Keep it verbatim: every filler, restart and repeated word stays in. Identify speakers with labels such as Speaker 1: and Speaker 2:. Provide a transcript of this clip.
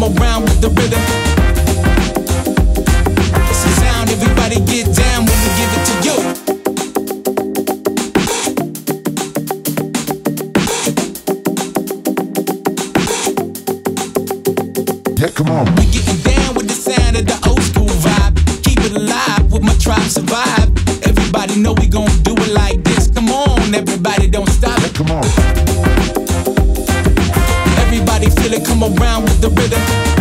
Speaker 1: come around with the rhythm. It's a sound, everybody get down when we give it to you.
Speaker 2: Yeah, come on.
Speaker 1: We getting down with the sound of the old school vibe. Keep it alive with my tribe survive. Everybody know we gon' do it like this. Come on, everybody don't stop
Speaker 2: Yeah,
Speaker 1: it.
Speaker 2: come on.
Speaker 1: Everybody feel it, come around with the rhythm.